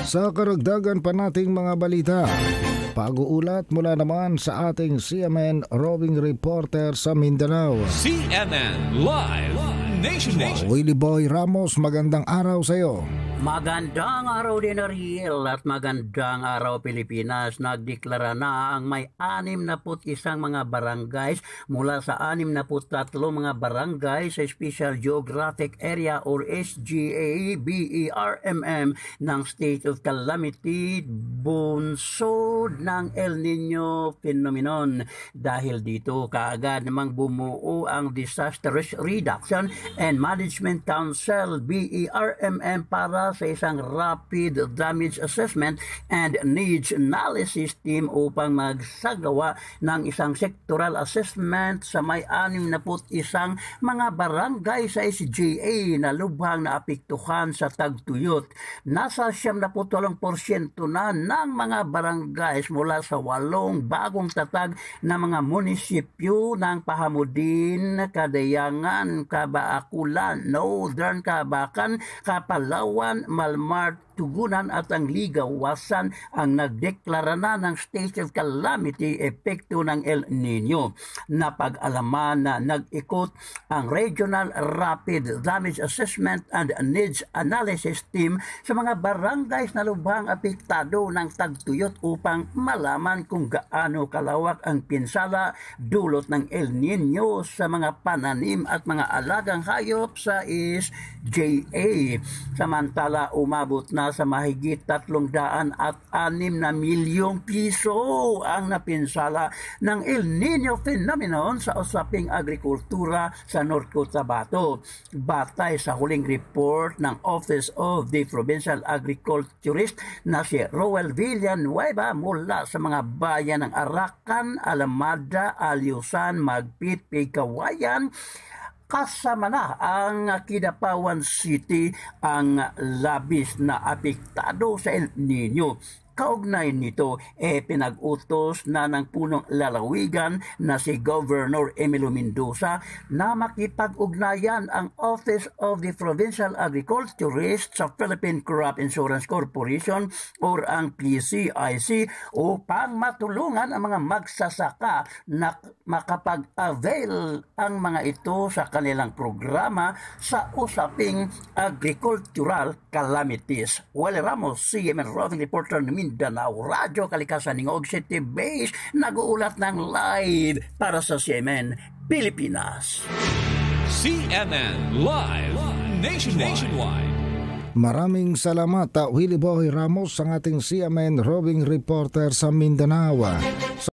Sa karagdagan pa nating mga balita, pag-uulat mula naman sa ating CMN roving reporter sa Mindanao. CMN Live Nationwide. Willie Boy Ramos, magandang araw sa iyo. Magandang araw din Ariel at magandang araw Pilipinas. Nagdeklara na ang may 61 mga barangays mula sa 63 mga barangay sa Special Geographic Area or SGA BERMM ng State of Calamity bunsod ng El Nino phenomenon. Dahil dito kaagad namang bumuo ang Disaster Risk Reduction and Management Council BERMM para sa isang rapid damage assessment and needs analysis team upang magsagawa ng isang sectoral assessment sa may 61 mga barangay sa SGA na lubhang naapektuhan sa tagtuyot. Nasa 78% na ng mga barangays mula sa 8 bagong tatag na mga munisipyo ng Pahamudin, Kadayangan, Kabaakulan, Northern Kabakan, Kapalawan, Malmar, Tugunan at ang Ligawasan ang nagdeklara na ng state of calamity epekto ng El Nino. Napag-alaman na nag-ikot ang Regional Rapid Damage Assessment and Needs Analysis Team sa mga barangays na lubhang apektado ng tagtuyot upang malaman kung gaano kalawak ang pinsala dulot ng El Nino sa mga pananim at mga alagang hayop sa SGA. Samantala, umabot na sa mahigit 306 na milyong piso ang napinsala ng El Nino phenomenon sa usaping agrikultura sa North Cotabato. Batay sa huling report ng Office of the Provincial Agriculturist na si Roel Villanueva mula sa mga bayan ng Arakan, Alamada, Aliusan, Magpit, Pigcawayan, kasama na ang Kidapawan City ang labis na apektado sa El Nino. Kaugnay nito, pinag-utos na ng punong lalawigan na si Governor Emilio Mendoza na makipag-ugnayan ang Office of the Provincial Agriculturist sa Philippine Crop Insurance Corporation or ang PCIC upang matulungan ang mga magsasaka na makapag-avail ang mga ito sa kanilang programa sa usaping agricultural calamities. Willie Ramos, CMN Roving Reporter ng Mindanao Radyo Kalikasan ng Og City Base, nag-uulat ng live para sa CMN Pilipinas. CMN Live Nationwide. Maraming salamat, Willie Boy Ramos, ang ating CMN roving reporter sa Mindanao.